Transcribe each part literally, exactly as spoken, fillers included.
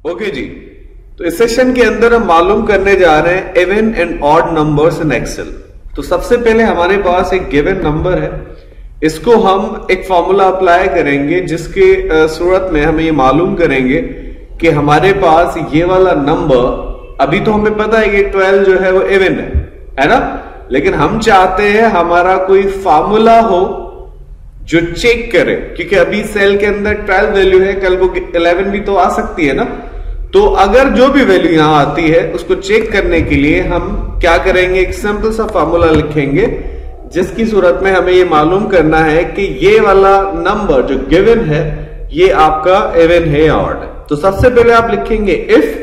Okay जी, तो इस session के अंदर हम मालूम करने जा रहे हैं even and odd numbers in Excel. तो सबसे पहले हमारे पास एक गिवन नंबर है, इसको हम एक फॉर्मूला अप्लाई करेंगे जिसके सूरत में हमें ये मालूम करेंगे कि हमारे पास ये वाला नंबर, अभी तो हमें पता है कि ट्वेल्व जो है वो इवन है, है ना, लेकिन हम चाहते हैं हमारा कोई फार्मूला हो जो चेक करे, क्योंकि अभी सेल के अंदर ट्वेल्व वैल्यू है, कल को इलेवन भी तो आ सकती है ना। तो अगर जो भी वैल्यू यहां आती है उसको चेक करने के लिए हम क्या करेंगे, एक सिंपल सा फार्मूला लिखेंगे जिसकी सूरत में हमें ये मालूम करना है कि ये वाला नंबर जो गिवन है ये आपका इवन है या ऑड है। तो सबसे पहले आप लिखेंगे इफ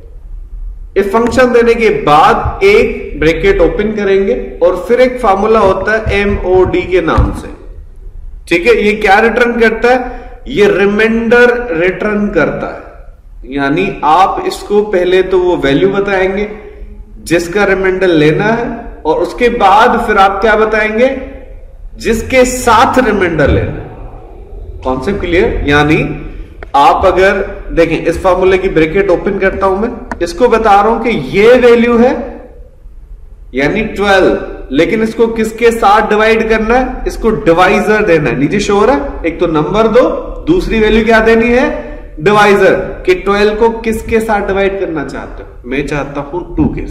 इफ फंक्शन देने के बाद एक ब्रैकेट ओपन करेंगे और फिर एक फार्मूला होता है एम ओ डी के नाम से, ठीक है। ये क्या रिटर्न करता है, ये रिमाइंडर रिटर्न करता है, यानी आप इसको पहले तो वो वैल्यू बताएंगे जिसका रिमाइंडर लेना है और उसके बाद फिर आप क्या बताएंगे, जिसके साथ रिमाइंडर लेना है। Concept clear? यानी आप अगर देखें, इस फार्मूले की ब्रैकेट ओपन करता हूं मैं, इसको बता रहा हूं कि ये वैल्यू है यानी ट्वेल्व, लेकिन इसको किसके साथ डिवाइड करना है, इसको डिवाइजर देना है। नीचे शो हो रहा है, एक तो नंबर दो, दूसरी वैल्यू क्या देनी है, डिवाइजर। कि ट्वेल्व को किसके साथ डिवाइड करना चाहते हो, मैं चाहता हूं टू के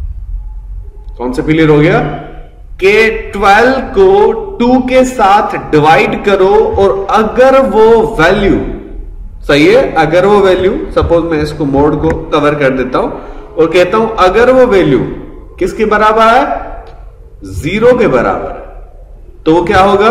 साथ। कौन सा क्लियर हो गया कि ट्वेल्व को टू के साथ डिवाइड करो और अगर वो वैल्यू सही है, अगर वो वैल्यू, सपोज मैं इसको मोड को कवर कर देता हूं और कहता हूं अगर वो वैल्यू किसके बराबर है, जीरो के बराबर है, तो वो क्या होगा,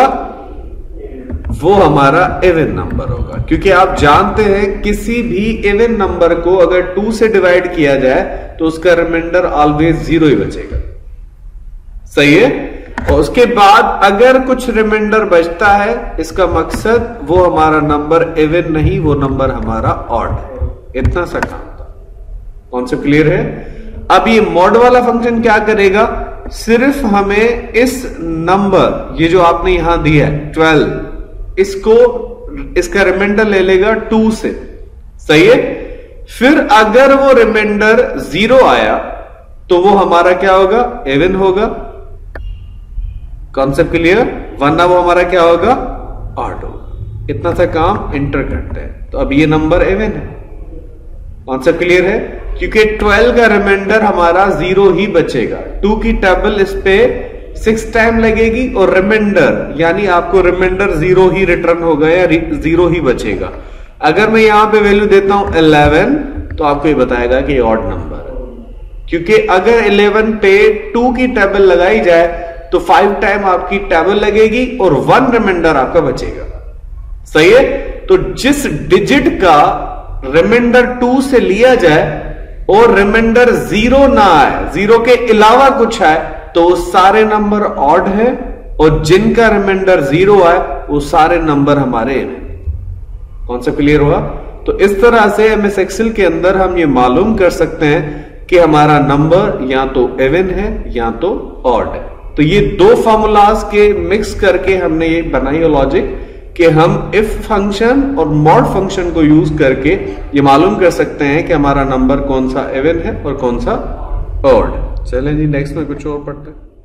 वो हमारा इवन नंबर होगा। क्योंकि आप जानते हैं किसी भी इवन नंबर को अगर टू से डिवाइड किया जाए तो उसका रिमाइंडर ऑलवेज जीरो ही बचेगा, सही है। और उसके बाद अगर कुछ रिमाइंडर बचता है, इसका मकसद वो हमारा नंबर इवन नहीं, वो नंबर हमारा ऑड है। इतना सा काम था। कॉन्सेप्ट क्लियर है? अब ये मॉड वाला फंक्शन क्या करेगा, सिर्फ हमें इस नंबर, ये जो आपने यहां दिया है ट्वेल्व, इसको इसका रिमाइंडर ले लेगा टू से, सही है। फिर अगर वो रिमाइंडर जीरो आया तो वो हमारा क्या होगा, इवन होगा। Concept clear? वरना वो हमारा क्या होगा, ऑड होगा। इतना सा काम इंटर करते हैं, तो अब ये नंबर इवन है। कॉन्सेप्ट क्लियर है? क्योंकि ट्वेल्व का रिमाइंडर हमारा जीरो ही बचेगा। टू की टेबल इस पे सिक्स टाइम लगेगी और रिमाइंडर यानी आपको रिमाइंडर जीरो ही रिटर्न होगा या जीरो ही बचेगा। अगर मैं यहां पे वैल्यू देता हूं इलेवन तो आपको ये बताएगा कि ऑड नंबर है, क्योंकि अगर इलेवन पे टू की टेबल लगाई जाए तो फाइव टाइम आपकी टेबल लगेगी और वन रिमाइंडर आपका बचेगा, सही है। तो जिस डिजिट का रिमाइंडर टू से लिया जाए और रिमाइंडर जीरो ना आए, जीरो के अलावा कुछ आए, तो सारे नंबर ऑड है और जिनका रिमाइंडर जीरो आए वो सारे नंबर हमारे इवन। कॉन्सेप्ट क्लियर हुआ? तो इस तरह से एमएस एक्सेल के अंदर हम ये मालूम कर सकते हैं कि हमारा नंबर या तो इवन है या तो ऑड है। तो ये दो फार्मूलाज के मिक्स करके हमने ये बनाई है लॉजिक कि हम इफ फंक्शन और मॉड फंक्शन को यूज करके ये मालूम कर सकते हैं कि हमारा नंबर कौन सा इवन है और कौन सा ऑड। चलें जी, नेक्स्ट में कुछ और पढ़ते हैं।